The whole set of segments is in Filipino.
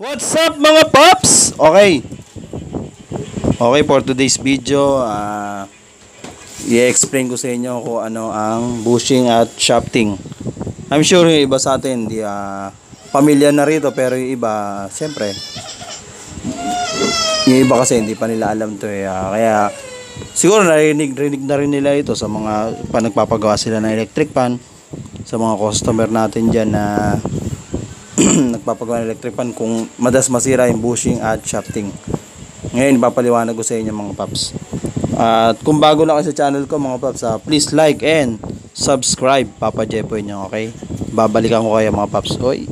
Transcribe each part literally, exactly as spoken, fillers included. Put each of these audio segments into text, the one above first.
What's up mga paps? Okay. Okay, for today's video, uh, i-explain ko sa inyo kung ano ang bushing at shafting. I'm sure yung iba sa atin, di uh, pamilya na rito, pero yung iba, siyempre, yung iba kasi hindi pa nila alam to eh. Uh, kaya, siguro narinig-rinig na rin nila ito sa mga pa nagpapagawa sila ng electric fan, sa mga customer natin dyan na nagpapagawa ng electric fan kung madalas masira yung bushing at shafting. Ngayon ipapaliwanag ko sa inyo mga paps. At kung bago na kayo sa channel ko mga paps, uh, please like and subscribe. Papa Jepoy nyo, okay? Babalikan ko kayo mga paps. Oy.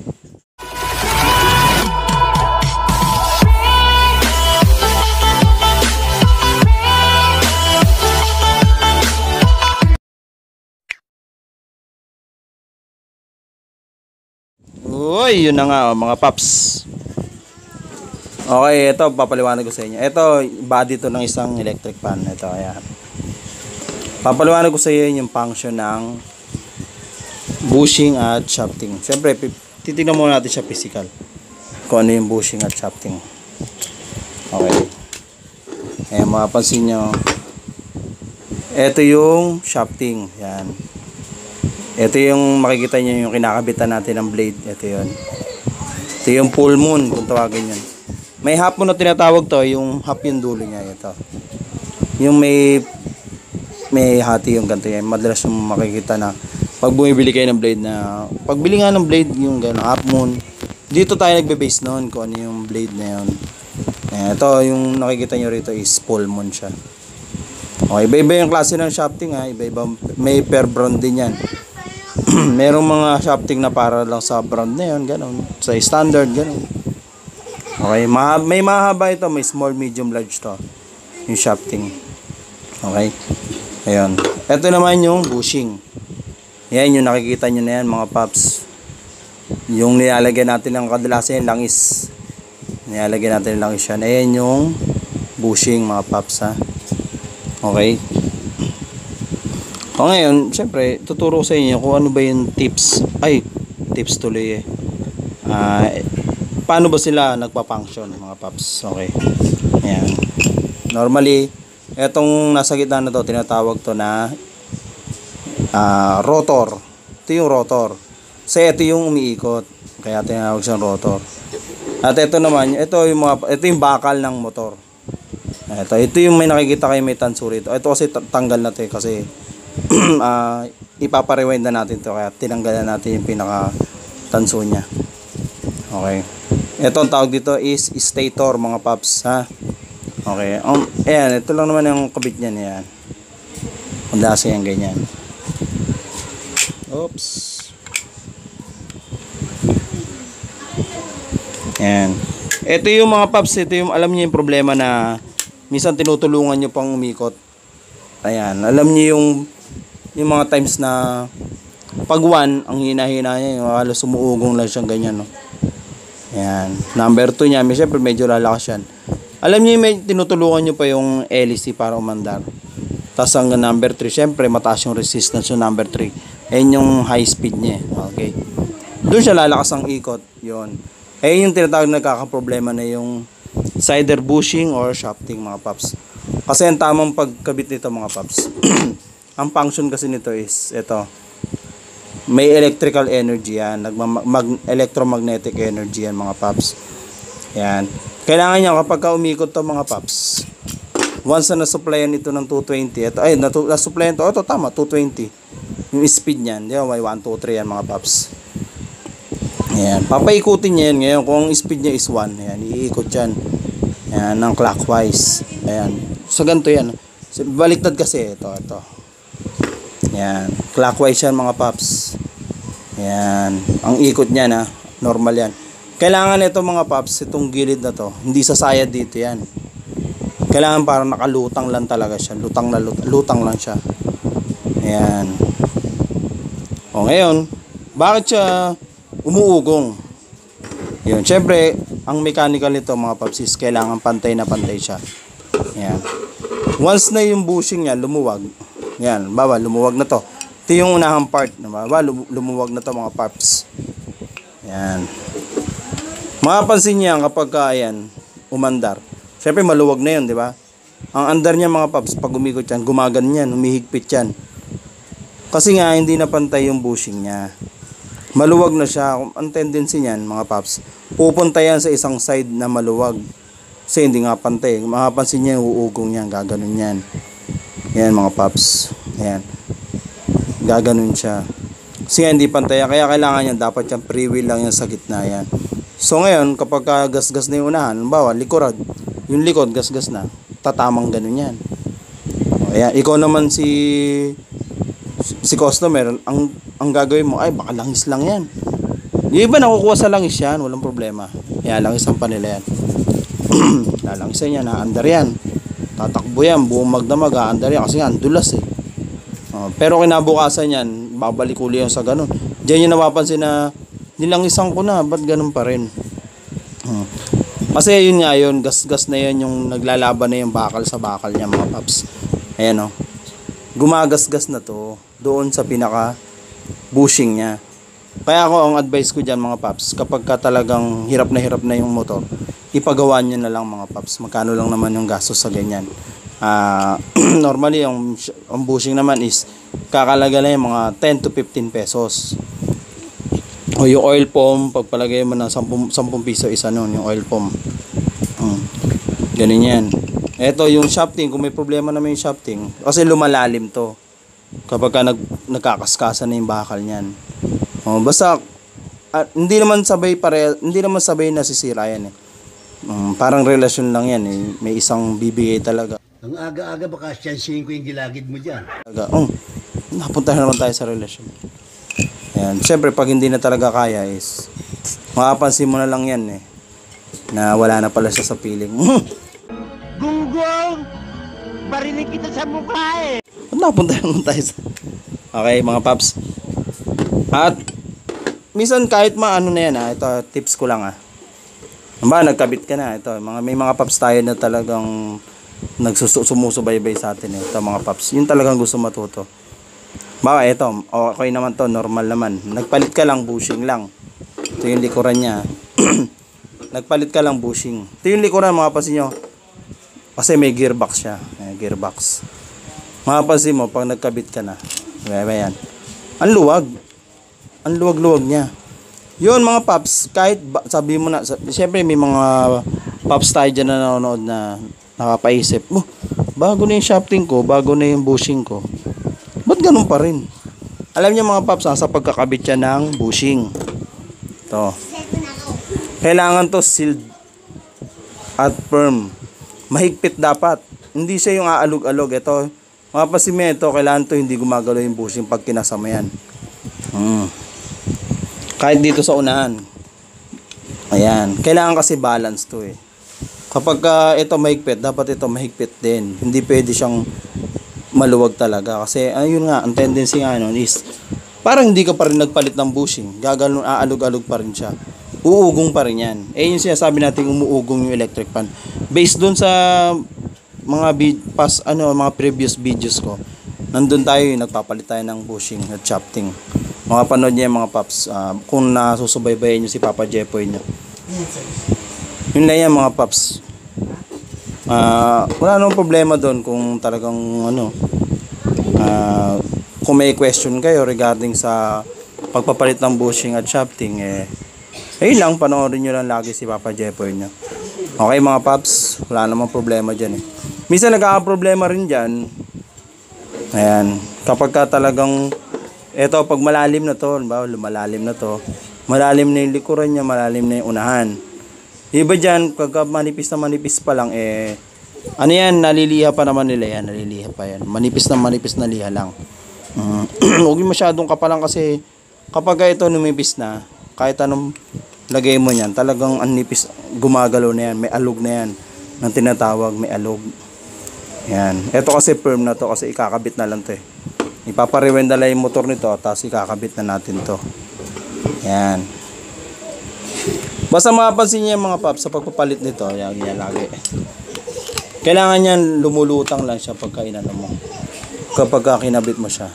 Uy, yun na nga oh, mga paps. Okay, ito papaliwanag ko sa inyo. Ito, body to ng isang electric fan. Ito, ayan. Papaliwanag ko sa inyo yung function ng bushing at shafting. Siyempre, titignan muna natin siya physical. Kung ano yung bushing at shafting. Okay. Ayan, mapapansin nyo. Ito yung shafting. Ayan. Ito yung makikita nyo yung kinakabitan natin ng blade. Ito yun. Ito yung full moon kung tawagin yun. May half moon na tinatawag to. Yung half yung dulo niya. Ito. Yung may may hati yung ganito yan. Madalas yung makikita na pag bumibili kayo ng blade na pagbili nga ng blade yung gano'n half moon. Dito tayo nagbe-base noon kung ano yung blade na yun. Ayan, ito yung nakikita nyo rito is full moon siya. Okay, iba-iba yung klase ng shafting ha. Iba-iba. May per brand din yan. Merong mga shafting na para lang sa brand na yun, ganun. Sa standard, ganun. Okay, ma may mahaba ito, may small, medium, large to. Yung shafting. Okay. Ayun. Ito naman yung bushing. Yan, yung nakikita nyo na yan, mga paps. Yung nilalagyan natin ng kadalasan yung langis. Nilalagyan natin ng langis yan. Ayan yung bushing, mga paps, ha. Okay. O ngayon, syempre, tuturo sa inyo kung ano ba yung tips. Ay, tips tuloy eh. Uh, paano ba sila nagpa-function, mga paps? Okay. Ayan. Normally, etong nasa gitna na to, tinatawag to na uh, rotor. Ito yung rotor. Kasi ito yung umiikot. Kaya tinatawag siyang rotor. At ito naman, ito yung, mga, ito yung bakal ng motor. Ito, ito yung may nakikita kayo may tanso rito. Ito kasi tanggal na to eh, kasi uh, ipapa-rewind na natin to kaya tinanggalan natin yung pinaka tanso niya. Okay. Ito ang tawag dito is stator, mga paps, ha. Okay. Um, ayan, ito lang naman yung kabit niyan, ayan. Kundasa yan, ganyan. Oops. Ayan. Ito yung mga paps, ito yung alam niyo yung problema na minsan tinutulungan niyo pang umikot. Ayan, alam niyo yung yung mga times na pag one, ang hina-hina niya, yung halos sumuugong lang siyang ganyan, no. Ayan, number two niya, may syempre medyo lalakas yan. Alam niyo may tinutulungan niyo pa yung L E C para umandar. Tapos hanggang number three, syempre mataas yung resistance yung number three. Ayan yung high speed niya, okay. Doon siya lalakas ang ikot, yon. Ayan yung tinatawag na nagkakaproblema na yung either bushing or shafting, mga paps. Kasi ang tamang pagkabit nito, mga paps, ang function kasi nito is ito, may electrical energy yan, mag electromagnetic energy yan, mga paps. Yan, kailangan niya kapag ka umikot to, mga paps, once na nasupplyan ito ng two twenty, ito, ay nasupplyan to, ito tama, two twenty yung speed niyan, di ba, may one, two, three yan, mga paps. Yan, papaikutin niya yan ngayon. Kung ang speed niya is one, yan, iikot yan. Yan, ng clockwise. Ayan. So, ganito yan. So, baliktad kasi. Ito, ito. Yan. Clockwise yan, mga paps. Yan. Ang ikot niya na. Normal yan. Kailangan ito, mga paps, itong gilid na to, hindi sasayad dito yan. Kailangan parang nakalutang lang talaga siya. Lutang na lutang, lutang lang siya. Ayan. O, ngayon, bakit siya umuugong? Yun, syempre ang mechanical nito, mga paps, is kailangan pantay na pantay siya. Yan. Once na yung bushing niya lumuwag, yan, bawa lumuwag na to. Ito yung unahang part, bawa lumuwag na to, mga paps. Yan. Mapapansin niya kapag ka, ayan, umandar. Siyempre maluwag na yun, di ba? Ang andar niya mga paps, pag umikot yan, gumagan yan, humihigpit yan. Kasi nga, hindi na pantay yung bushing niya. Maluwag na siya. Ang tendency niyan, mga paps, pupunta yan sa isang side na maluwag. Kasi hindi nga pantay. Mapapansin niya yung uugong niya, gaganon yan. Yan mga paps. Yan. Gaganon siya. Kasi nga, hindi pantay. Kaya kailangan yan, dapat yan, free wheel lang yan sa gitna yan. So ngayon, kapag gas-gas na yung unahan, bawa, likurad, yung likod, gas-gas na, tatamang ganun yan. O, ayan, ikaw naman si si customer, ang ang gagawin mo, ay baka langis lang yan. Yung iba nakukuha sa langis yan, walang problema. Yan, langisan pa nila yan. Lalangisan yan, naandar yan. Tatakbo yan, buong magdamag, aandar yan, kasi nga, andulas eh. O, pero kinabukasan yan, babalik uli yan sa ganun. Diyan yung napapansin na, nilangisan ko na, ba't ganun pa rin? Hmm. Kasi yun nga yun, gas-gas na yun yung naglalaban na yung bakal sa bakal niya mga paps. Ayan o. Gumagasgas na to doon sa pinaka bushing niya. Kaya ako ang advice ko dyan mga paps, kapag ka talagang hirap na hirap na yung motor, ipagawa nyo na lang mga paps. Magkano lang naman yung gastos sa ganyan. Uh, normally yung, yung bushing naman is kakalaga na yung mga ten to fifteen pesos. O yung oil pump, pagpalagay mo ng ten piso isa nun, yung oil pump. Hmm. Ganun yan. Ito yung shafting, kung may problema naman yung shafting, kasi lumalalim to. Kapag ka nag, nagkakaskasan na yung bakal niyan. O, basta, uh, hindi naman sabay pare, hindi naman sabay nasisira yan eh. Um, parang relasyon lang yan eh. May isang bibigay talaga. Ang aga-aga baka siyansihin ko yung gilagid mo dyan. Oh, napunta na naman tayo sa relasyon. Ayan. Siyempre, pag hindi na talaga kaya is, makapansin mo na lang yan eh, na wala na pala siya sa piling. Gunggong! Barinig kita sa mukha eh! Napunta naman tayo sa... Okay, mga paps. At, minsan kahit maano na yan ha, ito, tips ko lang ha. Ba, nagkabit ka na. Ito, mga, may mga paps tayo na talagang nagsusumusubaybay sa atin eh. Ito, mga paps. Yun talagang gusto matuto. Bawa, ito, okay naman to, normal naman. Nagpalit ka lang, bushing lang. Ito yung likuran niya. Nagpalit ka lang, bushing. Ito yung likuran, mga pasin nyo. Kasi may gearbox siya. May gearbox. Mga pasin mo, pag nagkabit ka na. Baya yan. Ang luwag. Ang luwag-luwag niya. Yun, mga paps, kahit sabi mo na, siyempre may mga paps tayo dyan na nanonood na nakapaisip. Oh, bago na yung shafting ko, bago na yung bushing ko. Ba't ganun pa rin? Alam niyo mga paps, sa pagkakabit siya ng bushing. Ito. Kailangan to sealed at firm. Mahigpit dapat. Hindi siya yung aalog-alog. Ito, mga pasimento, kailangan to hindi gumagalaw yung bushing pag kinasama yan. Hmm. Kahit dito sa unahan. Ayan. Kailangan kasi balance to eh. Kapag uh, ito mahigpit, dapat ito mahigpit din. Hindi pwede siyang maluwag talaga kasi ayun nga, ang tendency nga nun is parang hindi ka pa rin nagpalit ng bushing, gagalon, aalog-alog pa rin siya, uugong pa rin yan. Eh yung sinasabi natin umuugong yung electric fan, based dun sa mga pas, ano, mga previous videos ko, nandun tayo yung nagpapalit tayo ng bushing at shafting. Mga panood niya mga paps, uh, kung nasusubaybayan nyo si Papa Jepoy nyo, yun lang yan mga paps. Uh, wala namang problema doon kung talagang ano, uh, kung may question kayo regarding sa pagpapalit ng bushing at shafting eh, ayun lang, panoorin nyo lang lagi si Papa Jepoy nyo. Okay mga paps, wala namang problema dyan eh. Minsan nagkakaproblema rin dyan, ayan, kapag ka talagang eto, pag malalim na to, ba, lumalalim na to, malalim na yung likuran niya, malalim na yung unahan. Iba dyan, pagka manipis na manipis pa lang, eh, ano yan, naliliha pa naman nila yan, naliliha pa yan. Manipis na manipis na liha lang. Um, huwag yung masyadong kapalang kasi, kapag ito numipis na, kahit anong lagay mo yan, talagang anipis, gumagalaw na yan, may alog na yan, ng tinatawag, may alog. Yan. Ito kasi firm na to, kasi ikakabit na lang to eh. Ipapariwenda lang yung motor nito, tapos ikakabit na natin to. Yan. Basta mapapansin niya mga paps sa pagpapalit nito, yan, yan lagi. Kailangan yan lumulutang lang siya pagka inano mo. Kapag kinabit mo siya.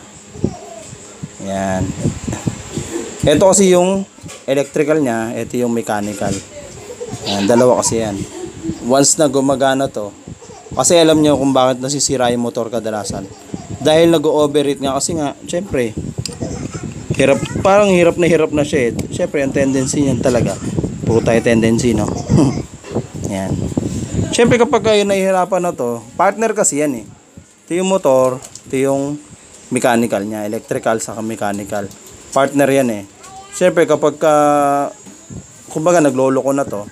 Yan. Ito kasi yung electrical niya, ito yung mechanical. Yan, dalawa kasi yan. Once na gumagana to, kasi alam nyo kung bakit nasisira yung motor kadalasan. Dahil nag-overheat nga kasi nga, syempre, hirap, parang hirap na hirap na siya eh. Syempre, ang tendency niyan talaga, puro tayo tendency, no? Yan. Syempre kapag kayo nahihirapan na to, partner kasi yan eh. Ito yung motor, ito yung mechanical niya, electrical saka mechanical. Partner yan eh. Syempre kapag ka, kumbaga nagloloko na to,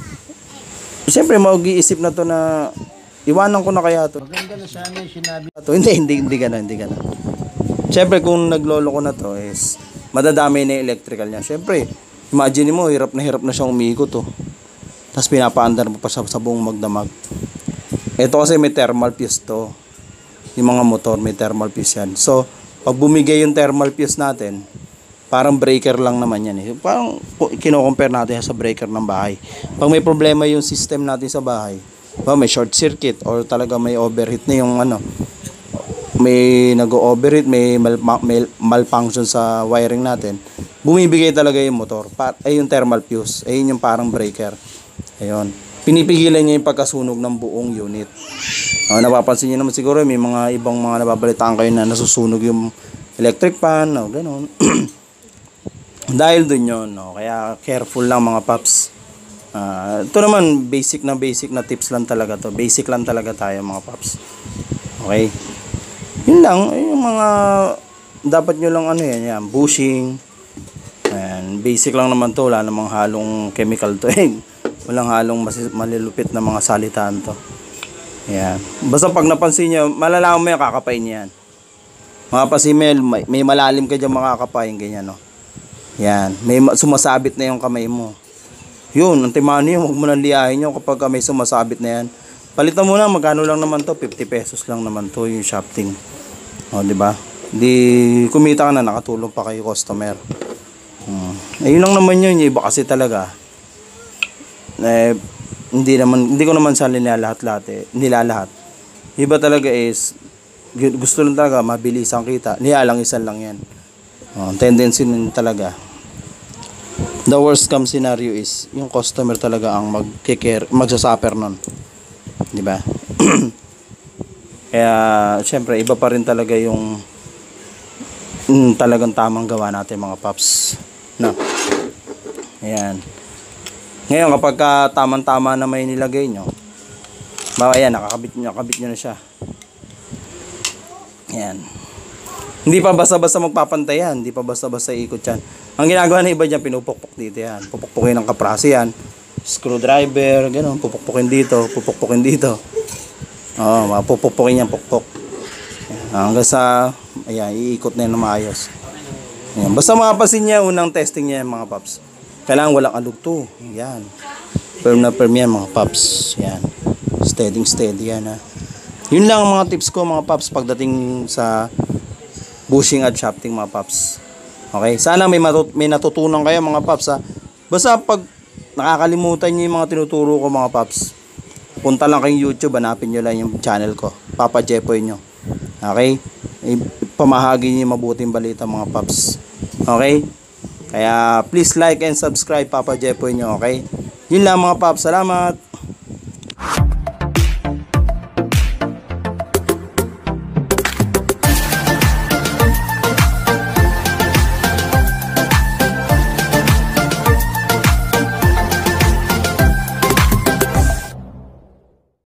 syempre mag-iisip na to na iwanan ko na kaya to. Maganda na sana yung sinabi. To hindi hindi hindi gana, hindi gana. Syempre kung nagloloko na to is madadami na yung electrical niya. Syempre, imagine mo hirap na hirap na siyang umiikot to. Tapos pinapaandar mo pa sa, sa buong magdamag. Ito kasi may thermal fuse to. Yung mga motor may thermal fuse yan. So, pag bumigay yung thermal fuse natin, parang breaker lang naman yan eh. Parang kino-compare natin sa breaker ng bahay. Pag may problema yung system natin sa bahay, ba may short circuit or talaga may overheat na yung ano, may nag-overheat, may, mal may malfunction sa wiring natin, bumibigay talaga yung motor. Pa ay yung thermal fuse, ay yung parang breaker. Ayun. Pinipigilan niya yung pagkasunog ng buong unit. Uh, napapansin niyo naman siguro may mga ibang mga nababalitaan kayo na nasusunog yung electric fan, no, gano'n. Dahil dun yun, no? Kaya careful lang mga paps. Uh, ito naman, basic na basic na tips lang talaga to. Basic lang talaga tayo mga paps. Okay? Yun lang, yung mga dapat nyo lang ano yan, yan bushing. And basic lang naman to, wala namang halong chemical to. Eh, walang halong malilupit na mga salitaan to. Yan. Basta pag napansin nyo, malalaman mo yung kakapain yan. Mga pasimel, may, may malalim ka dyan makakapain, ganyan, no? Yan, may sumasabit na yung kamay mo. Yun, ang timano yun, huwag mo nang liyahin yun kapag may sumasabit na yan. Palitan mo na, magkano lang naman to, fifty pesos lang naman to yung shafting. O, di ba? Di kumita ka na, nakatulong pa kayo customer. Hmm. Ayun lang naman yun, yung iba kasi talaga. Eh, hindi naman, hindi ko naman sa nilalahat-lahat eh, nilalahat. Iba talaga is, gusto lang talaga, mabilis ang kita. Nialang-isan lang yan. O, tendency nun talaga. The worst come scenario is yung customer talaga ang magkikare, magsasuffer nun. Di ba? Kaya syempre iba pa rin talaga yung mm, talagang tamang gawa natin mga paps. No. Ayan. Ngayon kapag ka tamang-tama na may nilagay nyo, bawa yan, nakakabit nyo, nakabit nyo na siya. Ayan. Hindi pa basta-basta magpapantay yan, hindi pa basta-basta ikot yan. Ang ginagawa ng iba dyan, pinupukpok dito yan. Pupukpukin ng kaprase yan. Screwdriver, gano'n. Pupukpukin dito, pupukpukin dito. Oo, mapupukpukin yan, pukpok. Hanggang sa, ayan, iikot na yan na maayos. Ayan. Basta makapasin niya, unang testing niya mga paps. Kailangan walang alugto. Yan. Firm na firm yan mga paps. Yan. Steady, steady yan ha. Yun lang ang mga tips ko mga paps pagdating sa bushing at shafting mga paps. Okay, sana may matut may natutunan kayo mga paps ha. Basta pag nakakalimutan niyo yung mga tinuturo ko mga paps, punta lang kayong YouTube, hanapin niyo lang yung channel ko, Papa Jepoy nyo. Okay? Pamahagi niyo yung mabuting balita mga paps. Okay? Kaya please like and subscribe Papa Jepoy nyo, okay? Yun lang mga paps, salamat.